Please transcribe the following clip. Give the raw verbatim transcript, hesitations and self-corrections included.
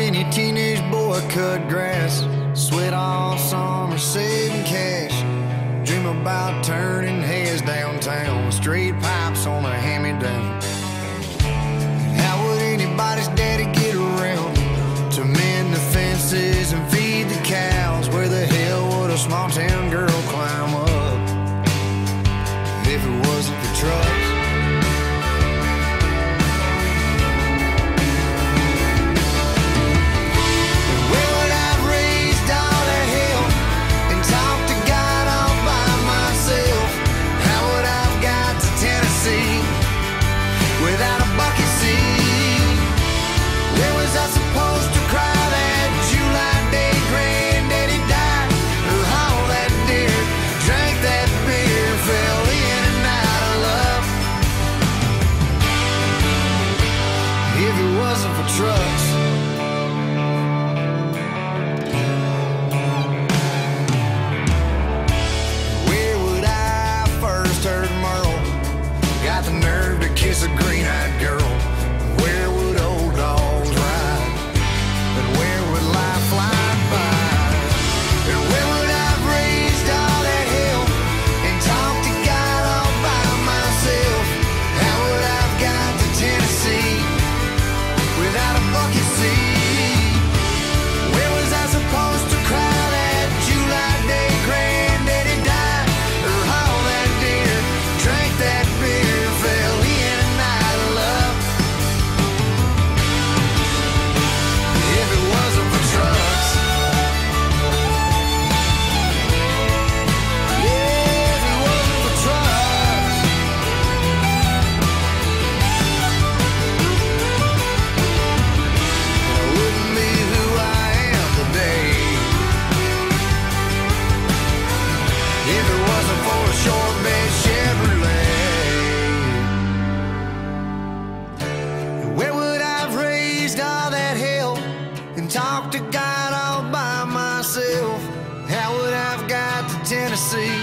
any teenage boy cut grass, sweat all summer saving cash, dream about turning heads downtown with straight pipes on a hand-me-down. How would anybody's daddy get around to mend the fences and feed the cows? Where the hell would a small town girl climb up if it wasn't for trucks? Without a bucket seat, where was I supposed to cry that July day Granddaddy died? Who hauled that deer, drank that beer, fell in and out of love? If it wasn't for trucks, where would I first heard Merle? Got the nerve to kiss a green-eyed girl. Where would old dogs ride? And where would life fly by? And where would I have raised all that hell and talked to God all by myself? How would I have got to Tennessee without a bucket seat? Where was I supposed to cry that July day Granddaddy died? Or haul that deer, drank that beer, fell in and out of love? If it wasn't for trucks, yeah, if it wasn't for trucks, I wouldn't be who I am today. If it wasn't for a short bed Chevrolet, where would I have raised all that hell and talked to God all by myself? How would I have got to Tennessee